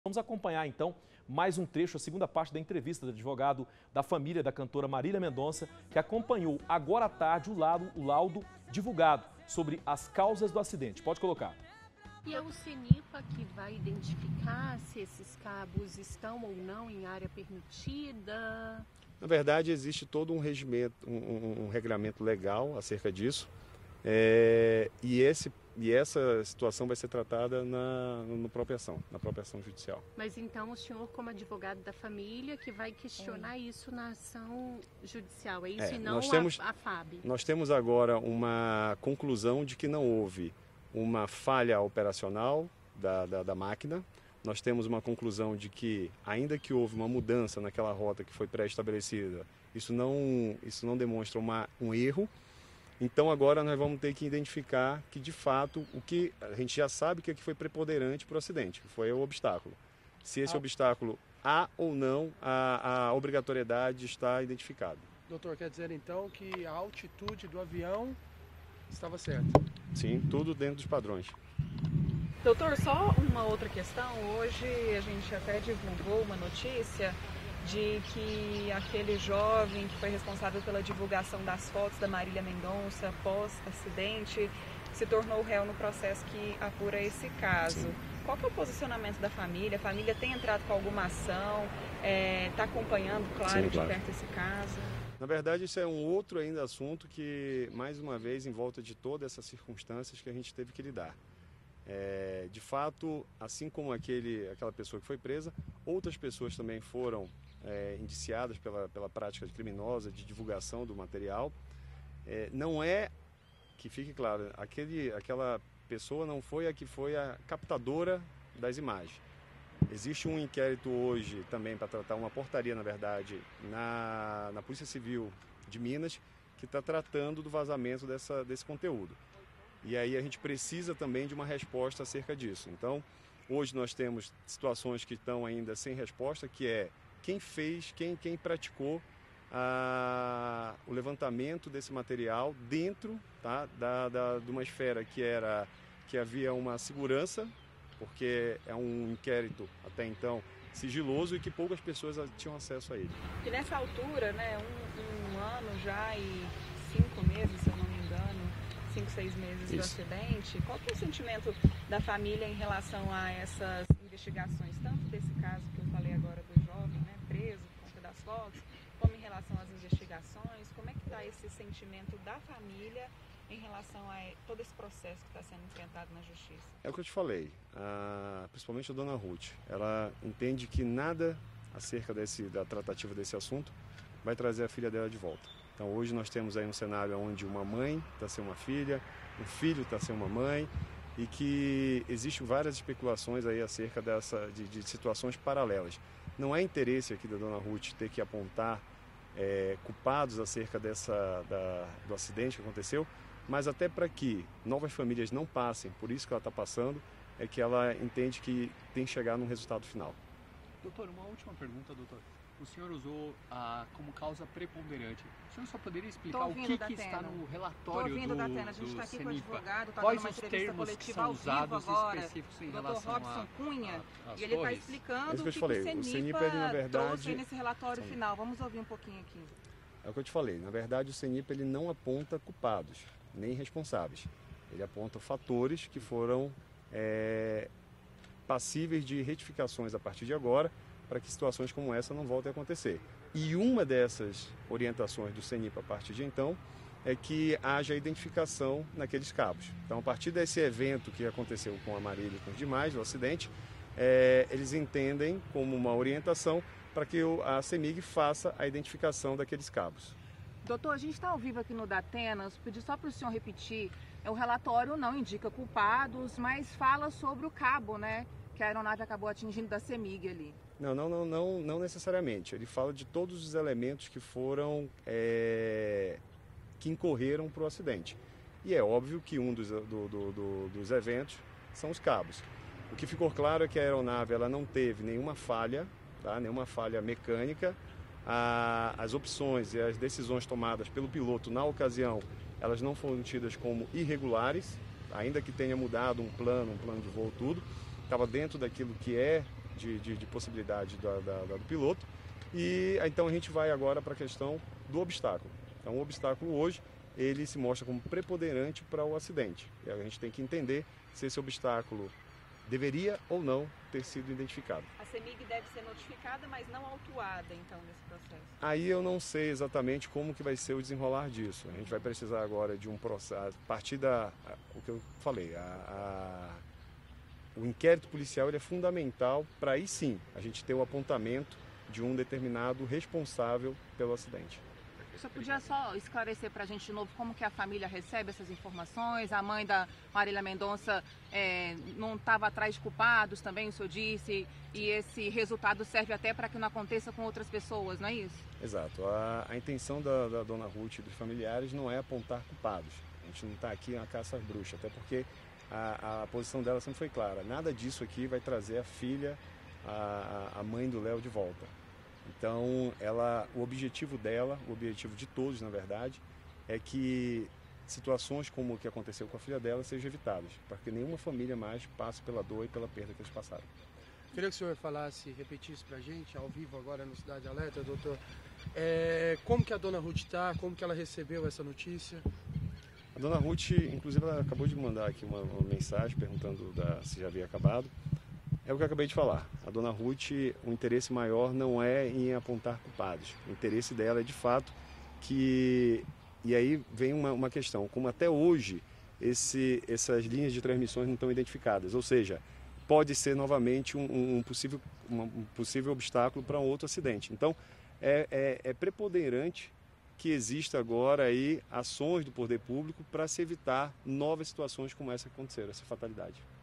Vamos acompanhar então mais um trecho, a segunda parte da entrevista do advogado da família da cantora Marília Mendonça, que acompanhou agora à tarde o laudo divulgado sobre as causas do acidente. Pode colocar. E é o CENIPA que vai identificar se esses cabos estão ou não em área permitida? Na verdade, existe todo um regramento legal acerca disso, e essa situação vai ser tratada na própria ação judicial. Mas então o senhor, como advogado da família, que vai questionar isso na ação judicial, é isso, e não a FAB? Nós temos agora uma conclusão de que não houve uma falha operacional da máquina. Nós temos uma conclusão de que, ainda que houve uma mudança naquela rota que foi pré-estabelecida, isso não demonstra um erro. Então agora nós vamos ter que identificar que, de fato, o que a gente já sabe que foi preponderante para o acidente, que foi o obstáculo. Se esse obstáculo há ou não, a obrigatoriedade está identificada. Doutor, quer dizer então que a altitude do avião estava certa? Sim, tudo dentro dos padrões. Doutor, só uma outra questão. Hoje a gente até divulgou uma notícia de que aquele jovem que foi responsável pela divulgação das fotos da Marília Mendonça pós-acidente se tornou réu no processo que apura esse caso. Sim. Qual que é o posicionamento da família? A família tem entrado com alguma ação? Está acompanhando, claro, de perto esse caso? Na verdade, isso é um outro ainda assunto que, mais uma vez, em volta de todas essas circunstâncias que a gente teve que lidar. De fato, assim como aquela pessoa que foi presa, outras pessoas também foram indiciadas pela prática criminosa de divulgação do material. Não é, que fique claro, aquela pessoa não foi a que foi a captadora das imagens. Existe um inquérito hoje também para tratar uma portaria, na verdade, na Polícia Civil de Minas, que está tratando do vazamento desse conteúdo. E aí a gente precisa também de uma resposta acerca disso. Então, hoje nós temos situações que estão ainda sem resposta, que é quem fez, quem praticou o levantamento desse material dentro, tá, de uma esfera que havia uma segurança, porque é um inquérito até então sigiloso e que poucas pessoas tinham acesso a ele. E nessa altura, né, um ano já e 5 meses, se eu não me engano, 5, 6 meses do acidente, qual que é o sentimento da família em relação a essas investigações, tanto desse caso que eu falei agora do jovem, né, preso por conta das fotos, como em relação às investigações? Como é que está esse sentimento da família em relação a todo esse processo que está sendo enfrentado na justiça? É o que eu te falei, principalmente a dona Ruth, ela entende que nada acerca da tratativa desse assunto vai trazer a filha dela de volta. Então hoje nós temos aí um cenário onde uma mãe está sem uma filha, um filho está sem uma mãe, e que existem várias especulações aí acerca de situações paralelas. Não é interesse aqui da dona Ruth ter que apontar culpados acerca do acidente que aconteceu, mas até para que novas famílias não passem por isso que ela está passando, é que ela entende que tem que chegar num resultado final. Doutor, uma última pergunta, doutor. O senhor usou como causa preponderante. O senhor só poderia explicar o que está no relatório do CENIPA? A gente está aqui com o advogado, está dando uma entrevista coletiva ao vivo agora, o doutor Robson Cunha, e ele está explicando o que o CENIPA trouxe nesse relatório final. Vamos ouvir um pouquinho aqui. É o que eu te falei, na verdade o CENIPA ele não aponta culpados, nem responsáveis. Ele aponta fatores que foram passíveis de retificações a partir de agora, para que situações como essa não voltem a acontecer. E uma dessas orientações do CENIPA a partir de então é que haja identificação naqueles cabos. Então, a partir desse evento que aconteceu com a Marília e com os demais, o acidente, eles entendem como uma orientação para que a CEMIG faça a identificação daqueles cabos. Doutor, a gente está ao vivo aqui no Datenas, pedir só para o senhor repetir, o relatório não indica culpados, mas fala sobre o cabo, né, que a aeronave acabou atingindo da CEMIG ali. Não necessariamente. Ele fala de todos os elementos que foram, que incorreram para o acidente. E é óbvio que um dos eventos são os cabos. O que ficou claro é que a aeronave ela não teve nenhuma falha, tá? Nenhuma falha mecânica. As opções e as decisões tomadas pelo piloto na ocasião, elas não foram tidas como irregulares, ainda que tenha mudado um plano de voo, tudo. Estava dentro daquilo que é de possibilidade do piloto. E então a gente vai agora para a questão do obstáculo. Então o obstáculo hoje, ele se mostra como preponderante para o acidente. E a gente tem que entender se esse obstáculo deveria ou não ter sido identificado. A CEMIG deve ser notificada, mas não autuada, então, nesse processo? Aí eu não sei exatamente como que vai ser o desenrolar disso. A gente vai precisar agora de um processo, a partir o que eu falei, o inquérito policial ele é fundamental para aí sim a gente ter o apontamento de um determinado responsável pelo acidente. Você podia só esclarecer para a gente de novo como que a família recebe essas informações? A mãe da Marília Mendonça não estava atrás de culpados também, o senhor disse, e esse resultado serve até para que não aconteça com outras pessoas, não é isso? Exato. A intenção da dona Ruth e dos familiares não é apontar culpados. A gente não está aqui na caça às bruxas, até porque a posição dela sempre foi clara. Nada disso aqui vai trazer a filha, a mãe do Léo de volta. Então, o objetivo dela, o objetivo de todos, na verdade, é que situações como o que aconteceu com a filha dela sejam evitadas, para que nenhuma família mais passe pela dor e pela perda que eles passaram. Queria que o senhor repetisse para a gente, ao vivo agora no Cidade Alerta, doutor, como que a dona Ruth está, como que ela recebeu essa notícia? A dona Ruth, inclusive, ela acabou de mandar aqui uma mensagem perguntando se já havia acabado. É o que eu acabei de falar. A dona Ruth, o interesse maior não é em apontar culpados. O interesse dela é, de fato, que... E aí vem uma questão. Como até hoje essas linhas de transmissões não estão identificadas. Ou seja, pode ser novamente um possível obstáculo para um outro acidente. Então, é preponderante que exista agora aí ações do poder público para se evitar novas situações como essa que aconteceram, essa fatalidade.